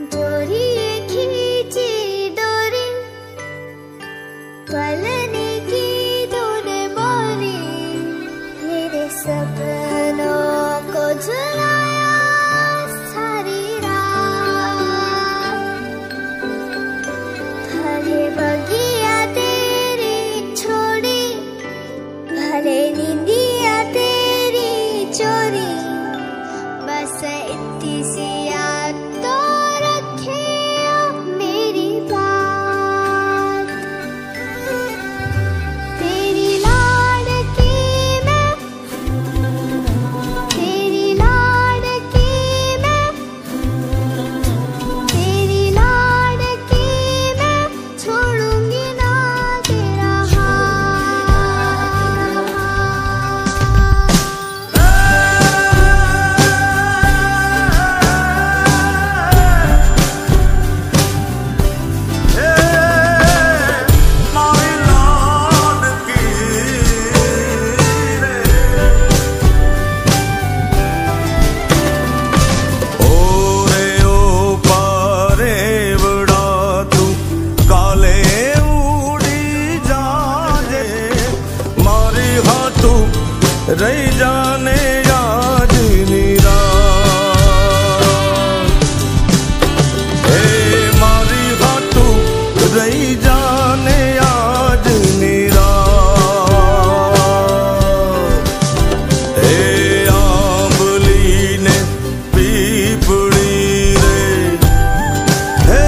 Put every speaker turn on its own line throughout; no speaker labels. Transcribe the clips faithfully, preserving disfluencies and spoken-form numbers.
डोरी खींची डोरी पलने की तूने बोली, मेरे सपनों को झुलाया सारी रात। भले बगिया तेरी छोड़ी, भले नींदिया तेरी चोरी, बस इतनी सी याद तो रखे मेरी बात। तेरी लाडकी मैं, तेरी लाडकी मैं, तेरी लाडकी मैं, छोड़ूंगी ना तेरा
रही जाने आज निराश। हे मारी हाथू रही जाने आज निराश। हे आंबली ने पीपड़ी रे, हे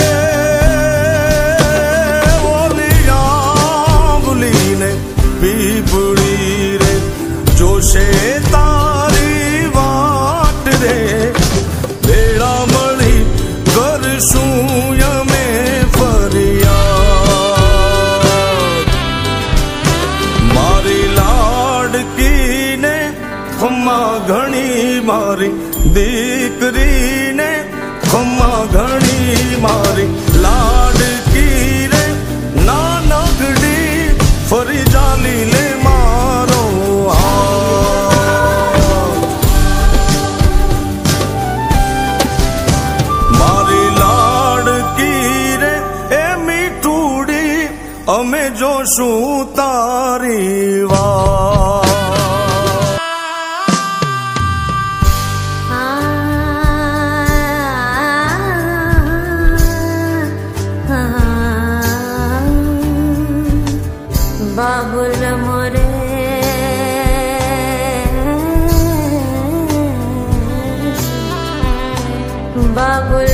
बोली आंबली ने पीपड़ी जोशे तारी वाट रे, बेड़ा मળી करशूं यमे फरियाद। मारी लाडकी ने खम्मा घणी, मारी दीकरी ने खम्मा घणी, मारी लाडकी रे नानकड़ी फरी जाली ले मारो। मारी लाडकी रे ए मीठूड़ी, अमे जोशू तारी वात।
बाबुल मोरे बाबुल